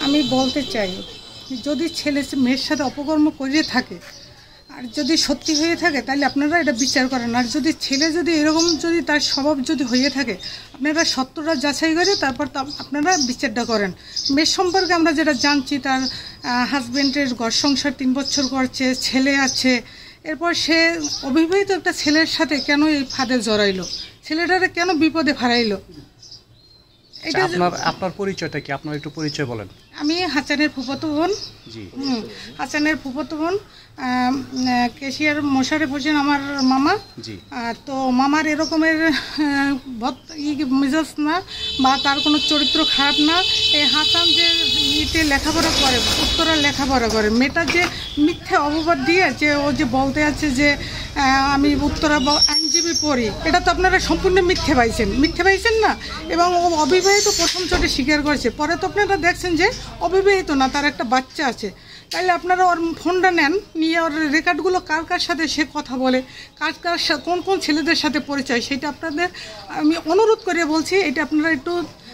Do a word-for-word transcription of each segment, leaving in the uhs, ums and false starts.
আমি বলতে চাই, যদি ছেলে মেয়ের সাথে অপকর্ম করে থাকে আর যদি সত্যি হয়ে থাকে তাহলে আপনারা এটা বিচার করেন। আর যদি ছেলে যদি এরকম যদি তার স্বভাব যদি হয়ে থাকে আপনারা সত্যটা যাচাই করে তারপর আপনারা বিচারটা করেন। মেয়ের সম্পর্কে আমরা যেটা জানছি, তার হাজব্যান্ডের ঘর সংসার তিন বছর করছে, ছেলে আছে, এরপর সে অবিবাহিত একটা ছেলের সাথে কেন এই ফাঁদে জড়াইলো, ছেলেটারে কেন বিপদে ফারাইলো। এটা আপনার আপনার পরিচয়টা কি? আপনার একটু পরিচয় বলেন। আমি হাসানের ফুফাতো বোন। জি। হাসানের ফুফাতো বোন, কেশিয়ার মশারে বসেন আমার মামা। জি। তো মামার এরকমের মেজাজ না বা তার কোনো চরিত্র খারাপ না। এই হাসান যে ইতে লেখাপড়া করে, উত্তরা লেখাপড়া করে, মেয়েটা যে মিথ্যে অপবাদ দিয়ে যে ও যে বলতে আছে যে আমি উত্তরা আইনজীবী পড়ি, এটা তো আপনারা সম্পূর্ণ মিথ্যে পাইছেন, মিথ্যে পাইছেন না। এবং ও অবিবাহিত প্রথম চোটে স্বীকার করেছে, পরে তো আপনারা দেখছেন যে অবিবাহিত না, তার একটা বাচ্চা আছে। তাইলে আপনারা ওর ফোনটা নেন, নিয়ে ওর রেকর্ডগুলো কার কার সাথে সে কথা বলে, কার কার কোন কোন ছেলেদের সাথে পরিচয়, সেটা আপনাদের আমি অনুরোধ করে বলছি এটা আপনারা একটু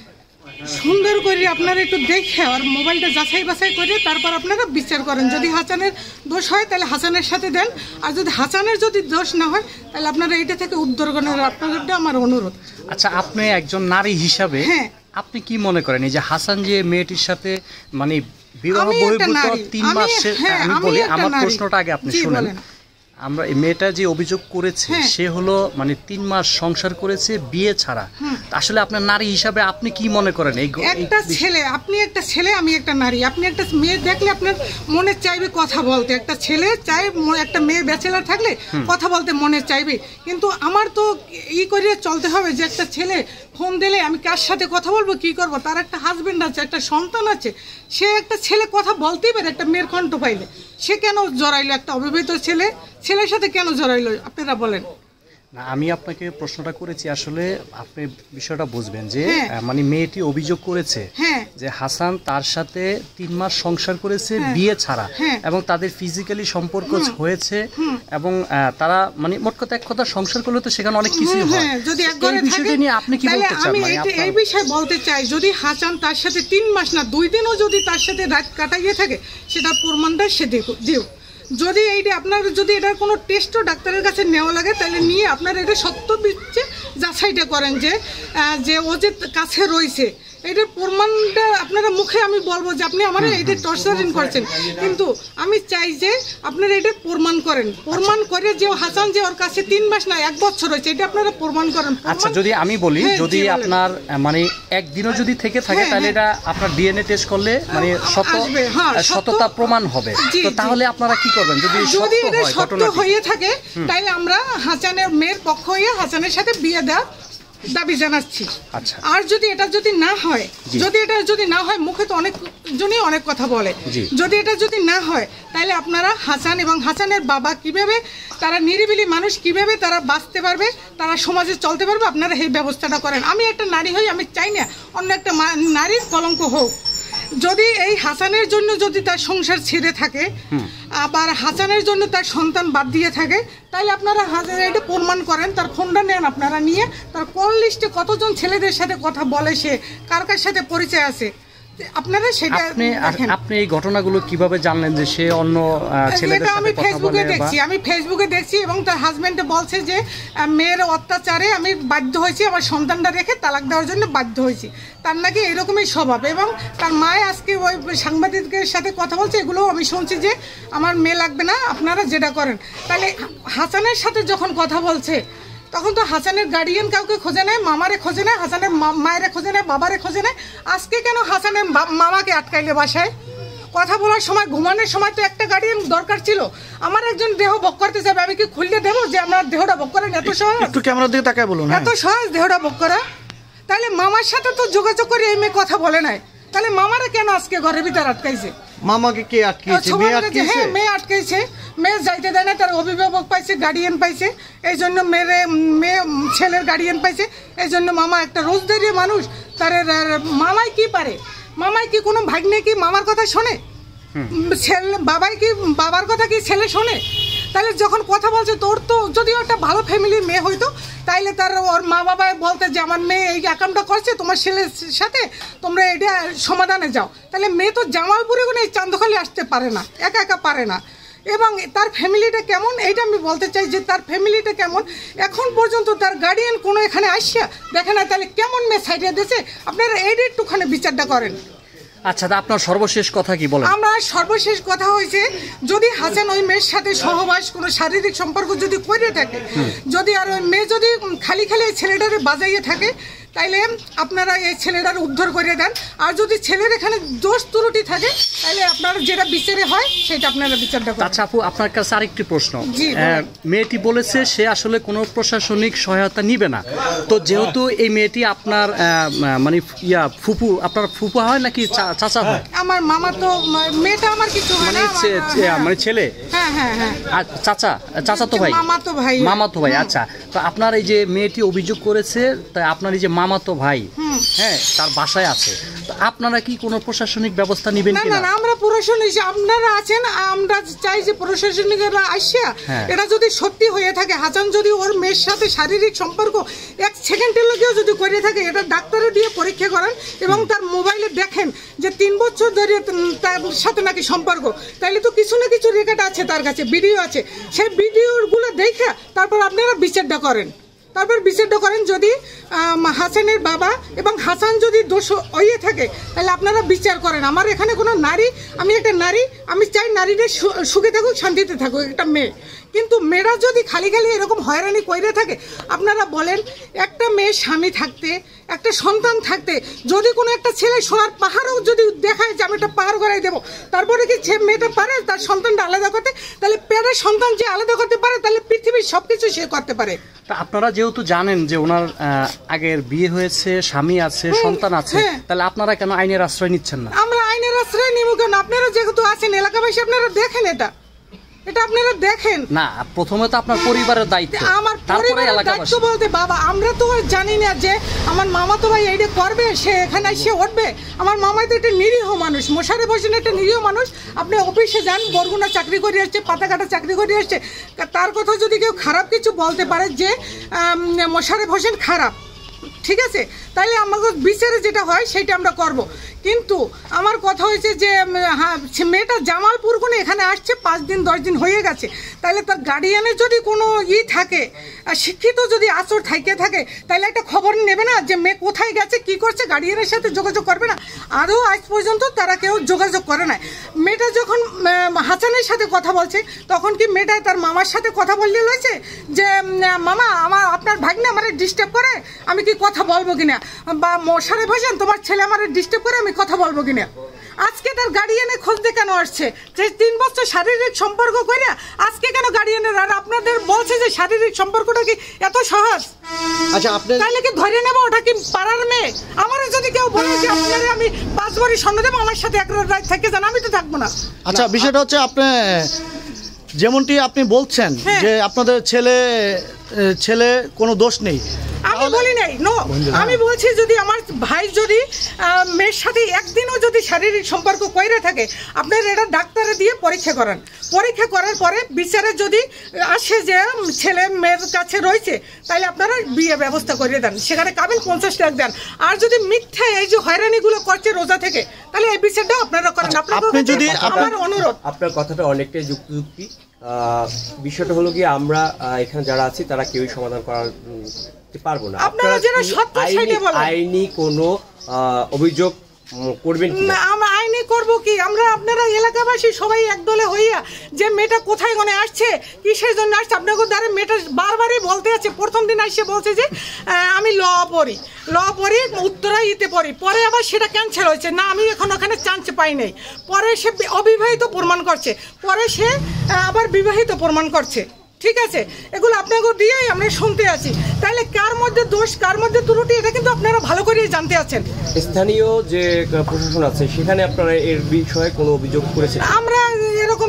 সুন্দর করে আপনারা একটু দেখে আর মোবাইলটা যাচাই বাছাই করে তারপর আপনারা বিচার করেন। যদি হাসানের দোষ হয় তাহলে হাসানের সাথে দেন, আর যদি হাসানের যদি দোষ না হয় তাহলে আপনারা এটা থেকে উদ্ধার করেন, আপনাদেরটা আমার অনুরোধ। আচ্ছা, আপনি একজন নারী হিসাবে হ্যাঁ আপনি কি মনে করেন এই যে হাসান যে মেয়েটির সাথে মানে বিবাহ বহির্ভূত তিন মাসে, আমি বলি আমার প্রশ্নটা আগে আপনি শুনেন। আমরা এই মেয়েটা যে অভিযোগ করেছে সে হলো মানে তিন মাস সংসার করেছে বিয়ে ছাড়া। আসলে আপনার নারী হিসাবে আপনি কি মনে করেন? এই একটা ছেলে, আপনি একটা ছেলে, আমি একটা নারী, আপনি একটা মেয়ে দেখলে আপনার মনে চাইবে কথা বলতে, একটা ছেলে চাই একটা মেয়ে ব্যাচেলার থাকলে কথা বলতে মনে চাইবে, কিন্তু আমার তো ই করে চলতে হবে যে একটা ছেলে ফোন দিলে আমি কার সাথে কথা বলবো, কি করব, তার একটা হাজবেন্ড আছে, একটা সন্তান আছে, সে একটা ছেলে কথা বলতেই পারে একটা মেয়ের কণ্ঠ পাইলে, সে কেন জড়াইলো? একটা অবিবাহিত ছেলে ছেলের সাথে কেন জড়াইলো আপনারা বলেন? না, আমি আপনাকে প্রশ্নটা করেছি আসলে আপনি বিষয়টা বুঝবেন যে মানে মেয়েটি অভিযোগ করেছে যে হাসান তার সাথে তিন মাস সংসার করেছে বিয়ে ছাড়া এবং তাদের ফিজিক্যালি সম্পর্ক হয়েছে এবং তারা মানে মোট কথা এক কথা সংসার করলে তো সেখানে অনেক কিছু হয়। যদি এক ঘরে থাকে নিয়ে আপনি কি বলতে চান? আমি এই বিষয়ে বলতে চাই, যদি হাসান তার সাথে তিন মাস না দুই দিনও যদি তার সাথে রাত কাটাইয়ে থাকে সেটা প্রমাণটা সে দিও। যদি এইটা আপনার যদি এটার কোনো টেস্টও ডাক্তারের কাছে নেওয়া লাগে তাহলে নিয়ে আপনারা এটা সত্য দিচ্ছে যাচাইটা করেন যে যে ও যে কাছে রয়েছে, এটার প্রমাণটা আপনারা মুখে আমি বলবো যে আপনি আমার এটা টর্চারিং করছেন, কিন্তু আমি চাই যে আপনারা এটা প্রমাণ করেন, প্রমাণ করে যে হাসান যে ওর কাছে তিন মাস না এক বছর হয়েছে এটা আপনারা প্রমাণ করেন। আচ্ছা, যদি আমি বলি যদি আপনার মানে একদিনও যদি থেকে থাকে তাহলে এটা আপনার ডিএনএ টেস্ট করলে মানে সত্য সত্যতা প্রমাণ হবে, তো তাহলে আপনারা কি করবেন? যদি যদি এটা সত্য হয়ে থাকে তাহলে আমরা হাসানের মেয়ের পক্ষ হয়ে হাসানের সাথে বিয়ে দেওয়া দাবি জানাচ্ছি। আচ্ছা, আর যদি এটা যদি না হয়, যদি এটা যদি না হয়, মুখে তো অনেক জনই অনেক কথা বলে, যদি এটা যদি না হয় তাহলে আপনারা হাসান এবং হাসানের বাবা কিভাবে তারা নিরিবিলি মানুষ কিভাবে তারা বাঁচতে পারবে, তারা সমাজে চলতে পারবে, আপনারা এই ব্যবস্থাটা করেন। আমি একটা নারী হই, আমি চাই না অন্য একটা নারীর কলঙ্ক হোক। যদি এই হাসানের জন্য যদি তার সংসার ছেড়ে থাকে আবার হাসানের জন্য তার সন্তান বাদ দিয়ে থাকে তাহলে আপনারা হাসানের এটা প্রমাণ করেন, তার ফোনটা নেন, আপনারা নিয়ে তার কল লিস্টে কতজন ছেলেদের সাথে কথা বলে, সে কার কার সাথে পরিচয় আছে আপনারা সেটা দেখেন। আপনি এই ঘটনাগুলো কিভাবে জানলেন যে সে অন্য ছেলেদের সাথে কথা বলে? আমি ফেসবুকে দেখছি, আমি ফেসবুকে দেখছি এবং তার হাজবেন্ডে বলছে যে মেয়ের অত্যাচারে আমি বাধ্য হয়েছি, আমার সন্তানটা রেখে তালাক দেওয়ার জন্য বাধ্য হয়েছি, তার নাকি এরকমই স্বভাব। এবং তার মায়ে আজকে ওই সাংবাদিকের সাথে কথা বলছে, এগুলোও আমি শুনছি যে আমার মেয়ে লাগবে না, আপনারা যেটা করেন। তাহলে হাসানের সাথে যখন কথা বলছে তখন তো হাসানের গার্ডিয়ান কাউকে খোঁজে নেয়, মামারে খোঁজে নেয়, হাসানের মায়েরে খোঁজে নেয়, বাবারে খোঁজে নেয়। আজকে কেন হাসানের মামাকে আটকাইলে বাসায়? কথা বলার সময় ঘুমানোর সময় তো একটা গার্ডিয়ান দরকার ছিল। আমার একজন দেহ ভোগ করতে যাবে, আমি কি খুললে দেবো যে আপনার দেহটা ভোগ করেন? এত সহজ? একটু ক্যামেরার দিকে তাকায় বলুন। এত সহজ দেহটা ভোগ করা? তাহলে মামার সাথে তো যোগাযোগ করে এই মেয়ে কথা বলে নাই, তাহলে মামারে কেন আজকে ঘরের ভিতর আটকাইছে? মামাকে কে আটকাইছে? মেয়ে আটকাইছে? হ্যাঁ, মেয়ে আটকাইছে, মেয়ে যাইতে দেয় না, তার অভিভাবক পাইছে, গার্ডিয়ান পাইছে, এই জন্য মেয়েরে মেয়ে ছেলের গার্ডিয়ান পাইছে, এই জন্য মামা একটা রোজদারি মানুষ, তার মামাই কি পারে? মামাই কি কোনো ভাগ্নে কি মামার কথা শোনে? ছেলে বাবাই কি বাবার কথা কি ছেলে শোনে? তাহলে যখন কথা বলছে তোর তো যদিও একটা ভালো ফ্যামিলির মেয়ে হইতো তাইলে তার ওর মা বাবা বলতে যে আমার মেয়ে এই অ্যাকাউন্টটা করছে তোমার ছেলের সাথে তোমরা এটা সমাধানে যাও, তাহলে মেয়ে তো জামালপুরে কোনো এই চান্দখালি আসতে পারে না, একা একা পারে না। এবং তার ফ্যামিলিটা কেমন এইটা আমি বলতে চাই যে তার ফ্যামিলিটা কেমন, এখন পর্যন্ত তার গার্ডিয়ান কোনো এখানে আসিয়া দেখে না, তাহলে কেমন মেয়ে সাইডে দিয়েছে আপনারা এইটা একটুখানি বিচারটা করেন। আচ্ছা, তা আপনার সর্বশেষ কথা কি বলেন? আমরা সর্বশেষ কথা হয়েছে যদি হাসান ওই মেয়ের সাথে সহবাস কোনো শারীরিক সম্পর্ক যদি করে থাকে, যদি আর ওই মেয়ে যদি খালি খালি ছেলেটারে বাজাইয়ে থাকে, তাইলে আপনারা এই ছেলেটার উদ্ধার করে দেন। আর যদি ছেলের এখানে দোষ ত্রুটি থাকে তাহলে আপনারা যেটা বিচারে হয় সেটা আপনারা বিচারটা করেন। আচ্ছা আপু, আপনার কাছে আরেকটি প্রশ্ন। মেয়েটি বলেছে সে আসলে কোনো প্রশাসনিক সহায়তা নিবে না, তো যেহেতু এই মেয়েটি আপনার মানে ইয়া ফুপু, আপনার ফুপু হয় নাকি চাচা হয়? আমার মামা তো, মেয়েটা আমার কিছু হয় না, মানে ছেলে। হ্যাঁ হ্যাঁ হ্যাঁ, চাচা, চাচা তো ভাই, মামাতো ভাই, মামাতো ভাই। আচ্ছা, তো আপনার এই যে মেয়েটি অভিযোগ করেছে, তাই আপনার এই যে মামাতো ভাই হ্যাঁ তার বাসায় আছে, তো আপনারা কি কোনো প্রশাসনিক ব্যবস্থা নেবেন কিনা? না না, আমরা প্রশাসনিক, আপনারা আছেন, আমরা চাই যে প্রশাসনিকরা আসিয়া এটা যদি সত্যি হয়ে থাকে, হাসান যদি ওর মেয়ের সাথে শারীরিক সম্পর্ক এক সেকেন্ডের লগেও যদি করে থাকে, এটা ডাক্তারে দিয়ে পরীক্ষা করেন এবং তার মোবাইলে দেখেন যে তিন বছর ধরে তার সাথে নাকি সম্পর্ক, তাইলে তো কিছু না কিছু রেকর্ড আছে, তার কাছে ভিডিও আছে, সেই ভিডিওগুলো দেখে তারপর আপনারা বিচারটা করেন। তারপর বিচারটা করেন যদি হাসানের বাবা এবং হাসান যদি দোষ হয়ে থাকে তাহলে আপনারা বিচার করেন। আমার এখানে কোনো নারী, আমি একটা নারী, আমি চাই নারীদের সুখে থাকুক, শান্তিতে থাকুক, একটা মেয়ে। কিন্তু মেয়েরা যদি খালি খালি এরকম হয়রানি করে থাকে, আপনারা বলেন একটা মেয়ের স্বামী থাকতে, একটা সন্তান থাকতে, যদি কোনো একটা ছেলে সোনার পাহাড়ও যদি দেখায় যে আমি একটা পাহাড় গড়াই দেবো, তারপরে কি সে মেয়েটা পারে তার সন্তানটা আলাদা করতে? তাহলে পেটের সন্তান যে আলাদা করতে পারে, তাহলে পৃথিবীর সব কিছু সে করতে পারে। তা আপনারা যেহেতু জানেন যে ওনার আগের বিয়ে হয়েছে, স্বামী আছে, সন্তান আছে, তাহলে আপনারা কেন আইনের আশ্রয় নিচ্ছেন না? আমরা আইনের আশ্রয় নিব কেন? আপনারা যেহেতু আছেন এলাকাবাসী, আপনারা দেখেন এটা এটা আপনারা দেখেন না। প্রথমে তো আপনার পরিবারের দায়িত্ব, আমার পরিবারের দায়িত্ব বলতে বাবা, আমরা তো জানি না যে আমার মামা তো ভাই এইটা করবে, সে এখানে এসে উঠবে। আমার মামাই তো একটা নিরীহ মানুষ, মশারে বসেন একটা নিরীহ মানুষ। আপনি অফিসে যান, বরগুনা চাকরি করে আসছে, পাতাকাটা চাকরি করে আসছে, তার কথা যদি কেউ খারাপ কিছু বলতে পারে যে মশারে বসেন খারাপ, ঠিক আছে, তাইলে আমাকে বিচারে যেটা হয় সেটা আমরা করব। কিন্তু আমার কথা হয়েছে যে হ্যাঁ মেয়েটা জামালপুর কোনে এখানে আসছে পাঁচ দিন দশ দিন হয়ে গেছে, তাহলে তার গার্ডিয়ানের যদি কোনো ই থাকে, শিক্ষিত যদি আসর থাকে থাকে তাহলে একটা খবর নেবে না যে মেয়ে কোথায় গেছে, কি করছে, গার্ডিয়ানের সাথে যোগাযোগ করবে না? আদৌ আজ পর্যন্ত তারা কেউ যোগাযোগ করে না। মেয়েটা যখন হাসানের সাথে কথা বলছে তখন কি মেয়েটা তার মামার সাথে কথা বললে রয়েছে যে মামা আমার আপনার ভাগ্নে আমার ডিস্টার্ব করে, আমি কি কথা বলবো কিনা, বা মশারে ভাসান তোমার ছেলে আমার ডিস্টার্ব করে আমি কথা বলবো কিনা? আজকে তার গার্ডিয়ানে খুঁজতে কেন আসছে? যে তিন বছর শারীরিক সম্পর্ক করে আজকে কেন গার্ডিয়ানের? আর আপনাদের বলছে যে শারীরিক সম্পর্কটা কি এত সহজ? আচ্ছা, আপনি তাহলে কি ধরে নেবো ওটা কি পাড়ার মেয়ে? আমারও যদি কেউ বলে যে আপনারা আমি পাঁচ বাড়ি স্বর্ণ দেবো, আমার সাথে এক রাত থেকে যান, আমি তো থাকবো না। আচ্ছা, বিষয়টা হচ্ছে আপনি যেমনটি আপনি বলছেন যে আপনাদের ছেলে ছেলে কোনো দোষ নেই, আমি বলি নাই, নো, আমি বলছি যদি আমার ভাই যদি মেয়ের সাথে একদিনও যদি শারীরিক সম্পর্ক করে থাকে, আপনারা এটা ডাক্তারে দিয়ে পরীক্ষা করান। পরীক্ষা করার পরে বিচারে যদি আসে যে ছেলে মেয়ের কাছে রয়েছে, তাহলে আপনারা বিয়ে ব্যবস্থা করে দেন, সেখানে কাবিল পঞ্চাশ টাকা দেন। আর যদি মিথ্যা এই যে হয়রানিগুলো করছে রোজা থেকে, তাহলে এই বিচারটাও আপনারা করেন। আপনি যদি আমার অনুরোধ, আপনার কথাটা অনেকটাই যুক্তিযুক্তি। বিষয়টা হলো কি, আমরা এখানে যারা আছি তারা কেউই সমাধান করার পারবো না। আপনারা যেন সত্য সেটা বলেন। আইনি কোনো অভিযোগ করবেন না? আমরা আইনি করব কি? আমরা আপনারা এলাকাবাসী সবাই একদলে হইয়া যে মেয়েটা কোথায় গনে আসছে, কিসের জন্য আসছে, আপনাকে দ্বারা মেয়েটা বারবারই বলতে আছে। প্রথম দিন আসছে বলছে যে আমি ল পড়ি, ল পড়ি উত্তরায় ইতে পড়ি, পরে আবার সেটা ক্যান্সেল হয়েছে, না আমি এখন ওখানে চান্স পাই নাই। পরে সে অবিবাহিত প্রমাণ করছে, পরে সে আবার বিবাহিত প্রমাণ করছে, ঠিক আছে, এগুলো আপনাকে দিয়েই আমরা শুনতে আছি। তাহলে কার মধ্যে দোষ, কার মধ্যে ত্রুটি, এটা কিন্তু আপনারা ভালো করে জানতে আছেন। স্থানীয় যে প্রশাসন আছে সেখানে আপনারা এর বিষয়ে কোনো অভিযোগ করেছেন? আমরা এরকমের কোনো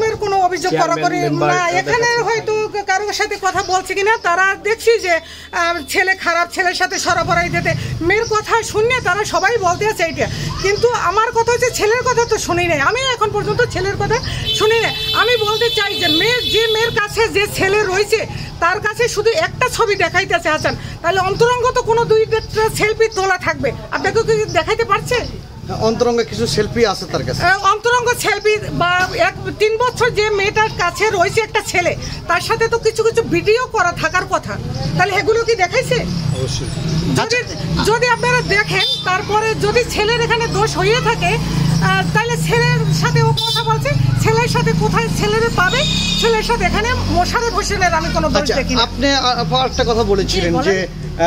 অভিযোগ করা করে না, এখানে হয়তো কারোর সাথে কথা বলছে কিনা, তারা দেখছি যে ছেলে খারাপ, ছেলের সাথে সরাবরাই দিতে মেয়ের কথা শুনে তারা সবাই বলতে আছে এইটা। কিন্তু আমার কথা হচ্ছে ছেলের কথা তো শুনি নাই, আমি এখন পর্যন্ত ছেলের কথা শুনি নাই। আমি বলতে চাই যে মেয়ের যে মেয়ের কাছে যে ছেলে রয়েছে তার কাছে শুধু একটা ছবি দেখাইতেছে হাসান, তাহলে অন্তরঙ্গ তো কোনো দুইটা সেলফি তোলা থাকবে, আপনাকে কি দেখাইতে পারছে? অন্তরঙ্গ কিছু সেলফি আছে তার কাছে, অন্তরঙ্গ সেলফি বা এক তিন বছর যে মেয়েটার কাছে রয়েছে একটা ছেলে, তার সাথে তো কিছু কিছু ভিডিও করা থাকার কথা, তাহলে এগুলো কি দেখাইছে? অবশ্যই। যদি যদি আপনারা দেখেন তারপরে যদি ছেলের এখানে দোষ হয়ে থাকে তাহলে ছেলের সাথে ও কথা বলছে, ছেলের সাথে কোথায় ছেলের পাবে, ছেলের সাথে এখানে মোশাররফ হোসেনের আমি কোনো দোষ দেখি না। আপনি একটা কথা বলেছিলেন যে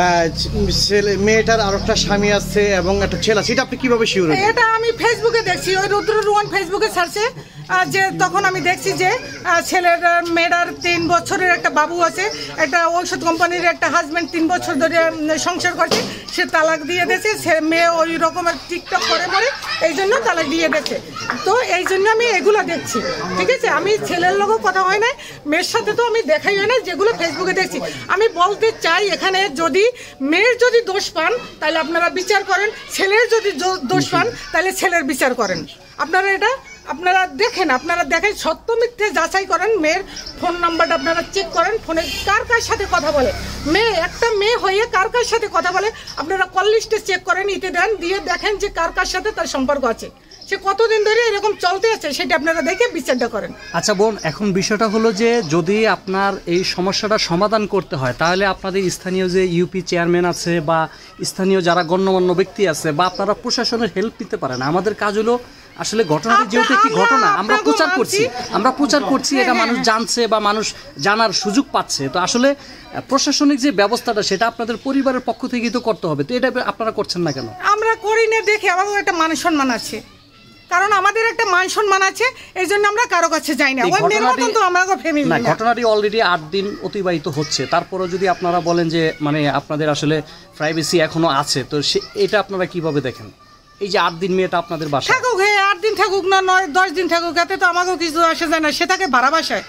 ছেলে মেয়েটার আর একটা স্বামী আছে এবং একটা ছেলে আছে, এটা আপনি কিভাবে শিওর? এটা আমি ফেসবুকে দেখছি, ওই রুদ্র রোহন ফেসবুকে ছাড়ছে যে তখন আমি দেখছি যে ছেলের মেয়েটার তিন বছরের একটা বাবু আছে, একটা ঔষধ কোম্পানির একটা হাজব্যান্ড তিন বছর ধরে সংসার করছে, সে তালাক দিয়ে দিয়েছে, সে মেয়ে ওই রকমের টিকটক করে পড়ে এই জন্য তালাক দিয়ে দিয়েছে। তো এই জন্য আমি এগুলো দেখছি, ঠিক আছে? আমি ছেলের লোকও কথা হয় না, মেয়ের সাথে তো আমি দেখাই হয় না, যেগুলো ফেসবুকে দেখছি। আমি বলতে চাই এখানে যদি মেয়ের যদি দোষ পান তাহলে আপনারা বিচার করেন, ছেলের যদি দোষ পান তাহলে ছেলের বিচার করেন। আপনারা এটা আপনারা দেখেন, আপনারা দেখেন সত্য মিথ্যে যাচাই করেন, মেয়ের ফোন নাম্বারটা আপনারা চেক করেন, ফোনে কার কার সাথে কথা বলে, মেয়ে একটা মেয়ে হয়ে কার কার সাথে কথা বলে আপনারা কল লিস্টে চেক করেন, ইতে দেন, দিয়ে দেখেন যে কার কার সাথে তার সম্পর্ক আছে, সে কতদিন ধরে এরকম চলতে আছে সেটা আপনারা দেখে বিচারটা করেন। আচ্ছা বোন, এখন বিষয়টা হলো যে যদি আপনার এই সমস্যাটা সমাধান করতে হয় তাহলে আপনাদের স্থানীয় যে ইউপি চেয়ারম্যান আছে বা স্থানীয় যারা গণ্যমান্য ব্যক্তি আছে বা আপনারা প্রশাসনের হেল্প নিতে পারেন। আমাদের কাজ হলো আসলে ঘটনাটি যেহেতু একটি ঘটনা আমরা প্রচার করছি আমরা প্রচার করছি এটা মানুষ জানছে বা মানুষ জানার সুযোগ পাচ্ছে, তো আসলে প্রশাসনিক যে ব্যবস্থাটা সেটা আপনাদের পরিবারের পক্ষ থেকেই তো করতে হবে, তো এটা আপনারা করছেন না কেন? আমরা করি না দেখে আমাদের একটা মান সম্মান আছে, কারণ আমাদের একটা মান সম্মান আছে, এই জন্য আমরা কারো কাছে যাই না। ওই মেয়ের মতন তো আমরা ফ্যামিলি না। ঘটনাটি অলরেডি আট দিন অতিবাহিত হচ্ছে, তারপরে যদি আপনারা বলেন যে মানে আপনাদের আসলে প্রাইভেসি এখনো আছে, তো এটা আপনারা কিভাবে দেখেন? এই যে আট দিন মেয়েটা আপনাদের বাসায় থাকুক, হ্যাঁ আট দিন থাকুক না নয় দশ দিন থাকুক, এতে তো আমাকেও কিছু আসে যায় না, সে থাকে ভাড়া বাসায়,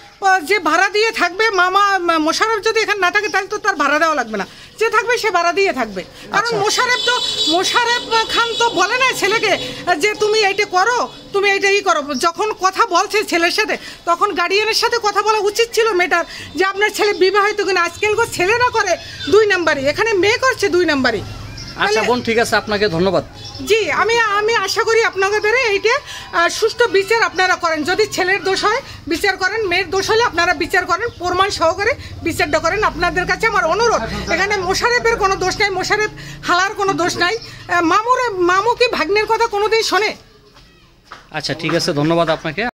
যে ভাড়া দিয়ে থাকবে। মামা মোশাররফ যদি এখানে না থাকে তাহলে তো তার ভাড়া দেওয়া লাগবে না, যে থাকবে সে ভাড়া দিয়ে থাকবে। কারণ মোশাররফ তো মোশাররফ খান তো বলে না ছেলেকে যে তুমি এইটা করো, তুমি এইটা ই করো। যখন কথা বলছে ছেলের সাথে তখন গার্ডিয়ানের সাথে কথা বলা উচিত ছিল মেয়েটার, যে আপনার ছেলে বিবাহিত কিনা। আজকালকার ছেলেরা করে দুই নাম্বারই, এখানে মেয়ে করছে দুই নাম্বারই। আচ্ছা বোন, ঠিক আছে, আপনাকে ধন্যবাদ। জি, আমি আমি আশা করি আপনাদের দ্বারা এইটা সুষ্ঠু বিচার আপনারা করেন। যদি ছেলের দোষ হয় বিচার করেন, মেয়ের দোষ হলে আপনারা বিচার করেন, প্রমাণ সহকারে বিচারটা করেন। আপনাদের কাছে আমার অনুরোধ, এখানে মোশাররফের কোনো দোষ নাই, মোশাররফ হালার কোনো দোষ নাই। মামুর মামু কি ভাগ্নের কথা কোনোদিন শোনে? আচ্ছা ঠিক আছে, ধন্যবাদ আপনাকে।